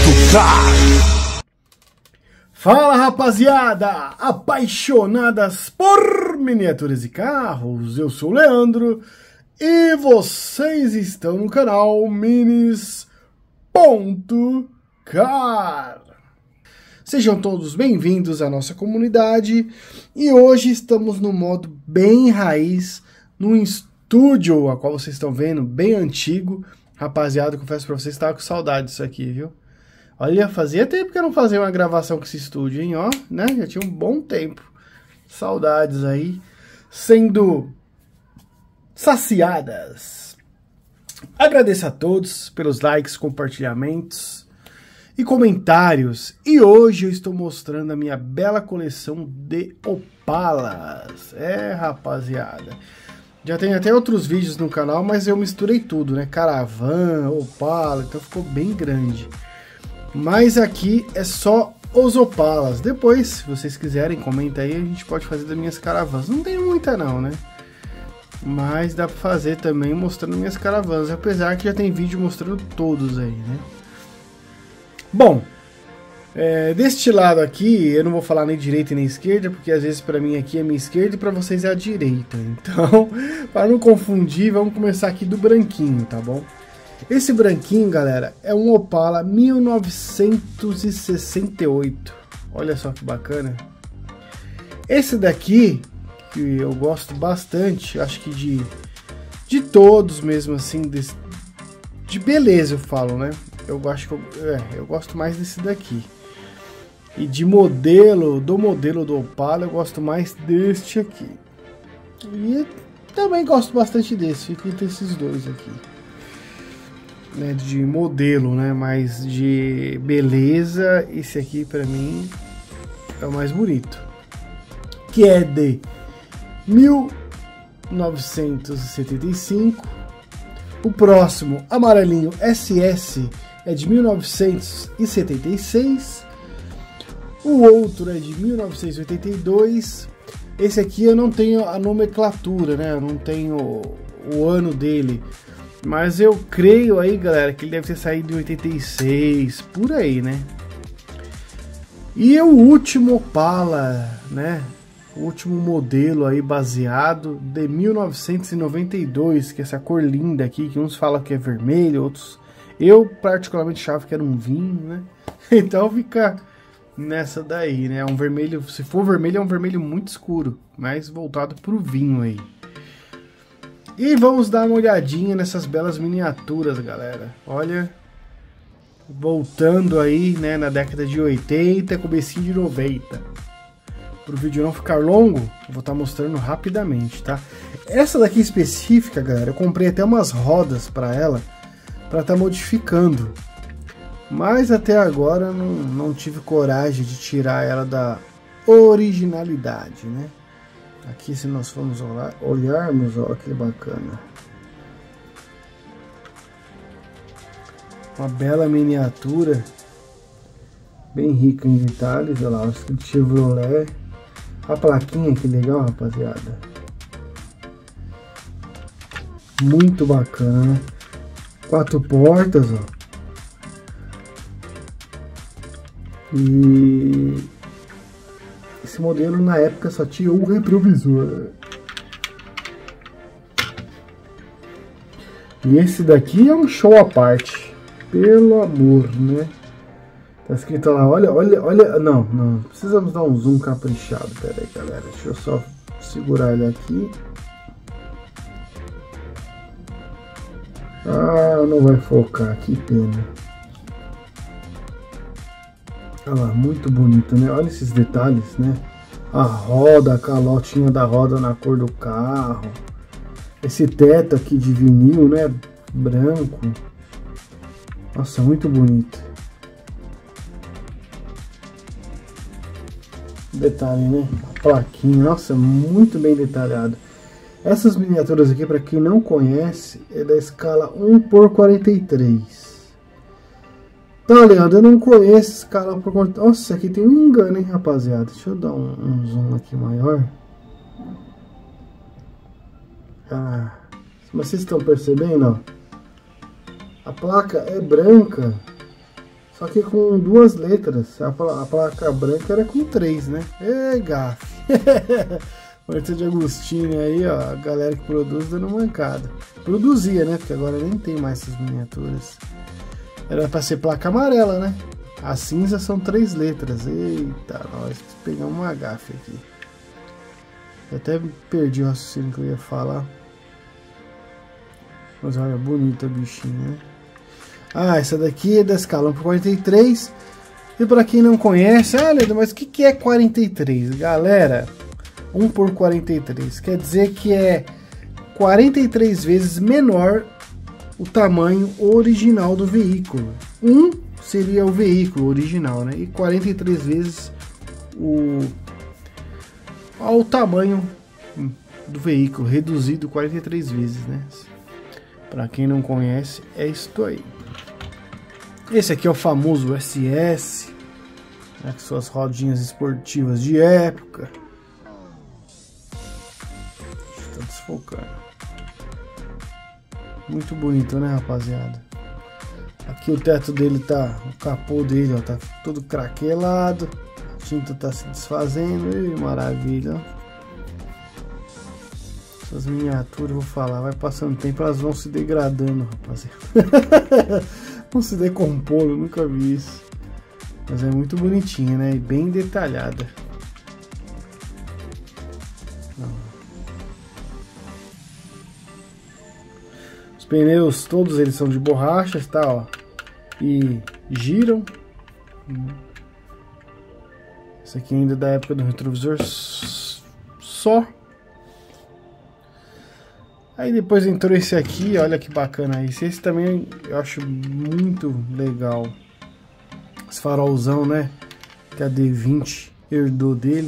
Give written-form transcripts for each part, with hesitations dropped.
Car. Fala, rapaziada, apaixonadas por miniaturas e carros, eu sou o Leandro e vocês estão no canal Minis.car. Sejam todos bem-vindos à nossa comunidade e hoje estamos no modo bem raiz, num estúdio, a qual vocês estão vendo, bem antigo. Rapaziada, confesso pra vocês, estava com saudade disso aqui, viu? Olha, fazia tempo que eu não fazia uma gravação com esse estúdio, hein, ó, né? Já tinha um bom tempo. Saudades aí, sendo saciadas. Agradeço a todos pelos likes, compartilhamentos e comentários. E hoje eu estou mostrando a minha bela coleção de Opalas. É, rapaziada. Já tem até outros vídeos no canal, mas eu misturei tudo, né? Caravan, Opala, então ficou bem grande. Mas aqui é só os Opalas. Depois, se vocês quiserem, comenta aí, a gente pode fazer das minhas caravans. Não tem muita não, né? Mas dá pra fazer também mostrando minhas caravans, apesar que já tem vídeo mostrando todos aí, né? Bom, deste lado aqui, eu não vou falar nem direita nem esquerda, porque às vezes pra mim aqui é minha esquerda e pra vocês é a direita. Então, para não confundir, vamos começar aqui do branquinho, tá bom? Esse branquinho, galera, é um Opala 1968. Olha só que bacana. Esse daqui, que eu gosto bastante, acho que de todos mesmo, assim, de beleza eu falo, né? Eu gosto mais desse daqui. E do modelo do Opala, eu gosto mais deste aqui. E também gosto bastante desse, fica entre esses dois aqui. Né, de modelo, né, mas de beleza, esse aqui pra mim é o mais bonito, que é de 1975. O próximo, amarelinho SS, é de 1976. O outro é de 1982. Esse aqui eu não tenho a nomenclatura, né, eu não tenho o ano dele. Mas eu creio aí, galera, que ele deve ter saído em 86, por aí, né? E o último Opala, né? O último modelo aí baseado de 1992, que é essa cor linda aqui, que uns falam que é vermelho, outros... Eu particularmente achava que era um vinho, né? Então fica nessa daí, né? Um vermelho, se for vermelho, é um vermelho muito escuro, mais voltado pro vinho aí. E vamos dar uma olhadinha nessas belas miniaturas, galera. Olha, voltando aí, né, na década de 80, comecinho de 90. Para o vídeo não ficar longo, eu vou estar mostrando rapidamente, tá? Essa daqui específica, galera, eu comprei até umas rodas para ela, para estar modificando. Mas até agora não tive coragem de tirar ela da originalidade, né? Aqui, se nós formos olharmos, ó, que bacana. Uma bela miniatura, bem rica em detalhes, olha lá, o escrito Chevrolet. A plaquinha, que legal, rapaziada. Muito bacana, né? 4 portas, ó. E... esse modelo na época só tinha um retrovisor. E esse daqui é um show à parte. Pelo amor, né? Tá escrito lá, olha. Não, precisamos dar um zoom caprichado. Pera aí, galera. Deixa eu só segurar ele aqui. Ah, não vai focar, que pena. Olha lá, muito bonito, né? Olha esses detalhes, né? A roda, a calotinha da roda na cor do carro. Esse teto aqui de vinil, né? Branco. Nossa, muito bonito. Detalhe, né? A plaquinha, nossa, muito bem detalhado. Essas miniaturas aqui, para quem não conhece, é da escala 1/43. Tá, Leandro, eu não conheço escala por conta. Nossa, aqui tem um engano, hein, rapaziada. Deixa eu dar um zoom aqui maior. Ah, mas vocês estão percebendo, ó? A placa é branca, Só que com 2 letras. A placa branca era com 3, né? Ê, gafe. Marta de Agostinho aí, ó. A galera que produz dando mancada. Produzia, né? Porque agora nem tem mais essas miniaturas. Era pra ser placa amarela, né? A cinza são 3 letras. Eita, nós pegamos uma gafe aqui. Eu até perdi o raciocínio que eu ia falar. Mas olha, bonita a bichinha, né? Ah, essa daqui é da escalão por 43. E para quem não conhece, Leandro, mas o que é 43? Galera, 1 por 43. Quer dizer que é 43 vezes menor o tamanho original do veículo. 1 seria o veículo original, né? E 43 vezes o tamanho do veículo, reduzido 43 vezes, né? Para quem não conhece, é isto aí. Esse aqui é o famoso SS, né, com suas rodinhas esportivas de época. Está desfocando. Muito bonito, né, rapaziada? Aqui o teto dele tá, o capô dele, ó, tá todo craquelado. A tinta tá se desfazendo. Ih, maravilha. Essas miniaturas, vou falar, vai passando tempo, elas vão se degradando, rapaziada. Vão se decompondo, nunca vi isso. Mas é muito bonitinha, né? E bem detalhada. Os pneus, todos eles são de borracha, tá, ó. E giram. Esse aqui ainda é da época do retrovisor só. Aí depois entrou esse aqui, olha que bacana esse. Esse também eu acho muito legal. Esse farolzão, né? Que a D20 herdou dele.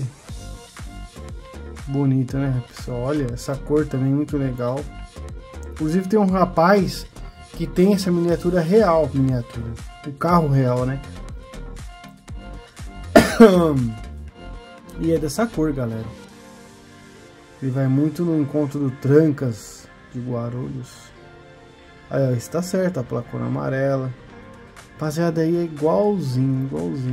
Bonito, né, pessoal? Olha, essa cor também muito legal. Inclusive tem um rapaz que tem essa miniatura real. O carro real, né? E é dessa cor, galera. Ele vai muito no encontro do Trancas de Guarulhos. Aí, ó, está certo, a placona amarela. Rapaziada, aí é igualzinho.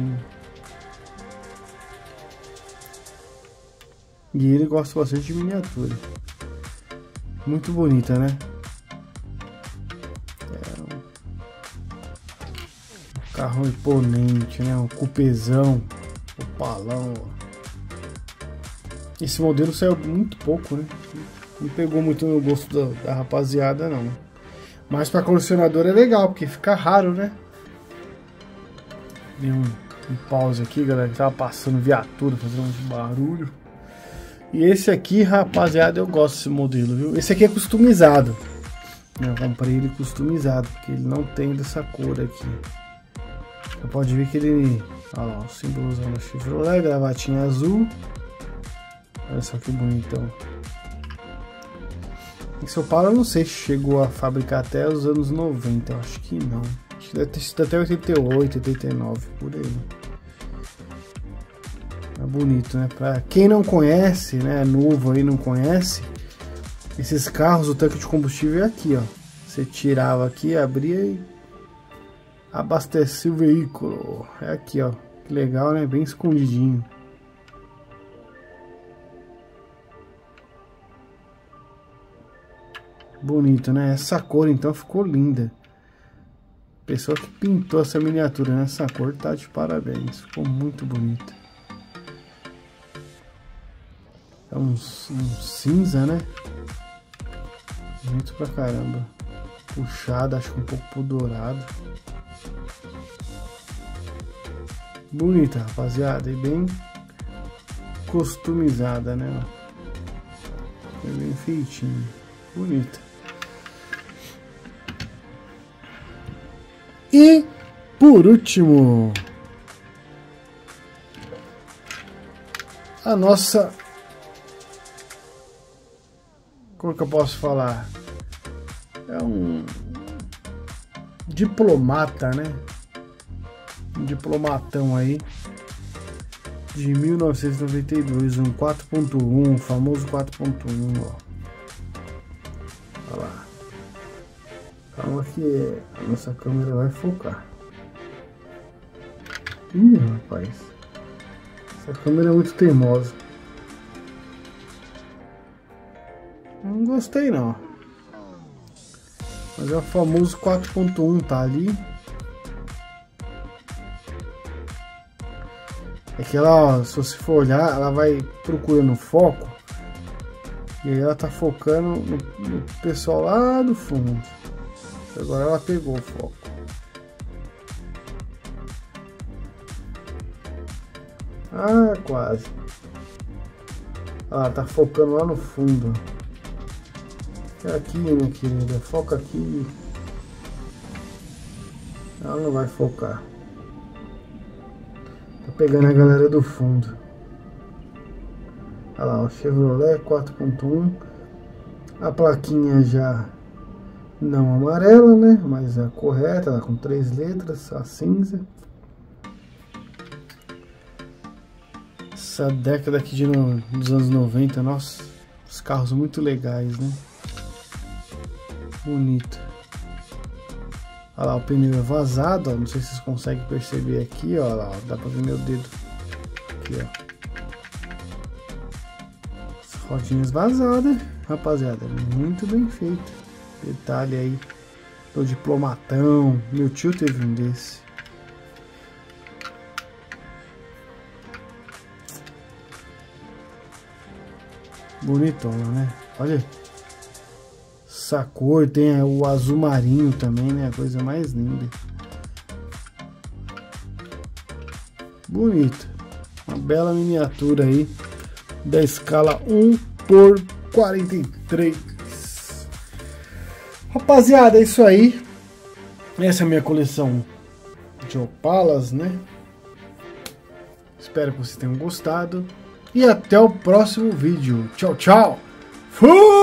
E ele gosta bastante de miniatura. Muito bonita, né? É um carro imponente, né? Um cupezão, o palão, ó. Esse modelo saiu muito pouco, né? Não pegou muito no gosto da rapaziada, não. Mas para colecionador é legal, porque fica raro, né? Dei um pause aqui, galera, que tava passando viatura, fazendo um barulho. E esse aqui, rapaziada, eu gosto desse modelo, viu? Esse aqui é customizado. Eu comprei ele customizado, porque ele não tem dessa cor aqui. Você pode ver que ele... Olha lá, o símbolozão da Chevrolet, gravatinha azul. Olha só que bonitão. Em São Paulo eu não sei se chegou a fabricar até os anos 90, eu acho que não. Acho que deve ter sido até 88, 89, por aí. É bonito, né? Pra quem não conhece, né? Novo aí, não conhece. Esses carros, o tanque de combustível é aqui, ó. Você tirava aqui, abria e abastecia o veículo. É aqui, ó. Que legal, né? Bem escondidinho. Bonito, né? Essa cor então ficou linda. A pessoa que pintou essa miniatura nessa cor tá de parabéns. Ficou muito bonita. É um cinza, né? Bonito pra caramba. Puxado, acho que um pouco pro dourado. Bonita, rapaziada. E bem customizada, né? É bem feitinho. Bonita. E por último, a nossa, como que eu posso falar? É um diplomata, né? Um diplomatão aí de 1992, um 4.1, famoso 4.1, ó. Olha lá. Calma que a nossa câmera vai focar. Ih, rapaz. Essa câmera é muito teimosa. Não gostei não. Mas é o famoso 4.1, tá ali. É que ela, ó, se você for olhar, ela vai procurando foco. E aí ela tá focando no pessoal lá do fundo. Agora ela pegou o foco. Ah, quase. Ah, tá focando lá no fundo. Aqui, minha querida, foca aqui. Ela não vai focar. Tá pegando a galera do fundo. Olha lá, o Chevrolet 4.1. A plaquinha já não amarela, né? Mas a correta, ela com 3 letras, a cinza. Essa década aqui dos anos 90, nossa, os carros muito legais, né? Bonito. Olha lá, o pneu é vazado, ó. Não sei se vocês conseguem perceber aqui, ó. Olha lá, dá pra ver meu dedo. Aqui, ó. As rodinhas vazadas, rapaziada. Muito bem feito. Detalhe aí do diplomatão. Meu tio teve um desse. Bonitona, né? Olha. Essa cor, tem o azul marinho também, né? A coisa mais linda. Bonito. Uma bela miniatura aí. Da escala 1/43. Rapaziada, é isso aí. Essa é a minha coleção de Opalas, né? Espero que vocês tenham gostado. E até o próximo vídeo. Tchau, tchau. Fui!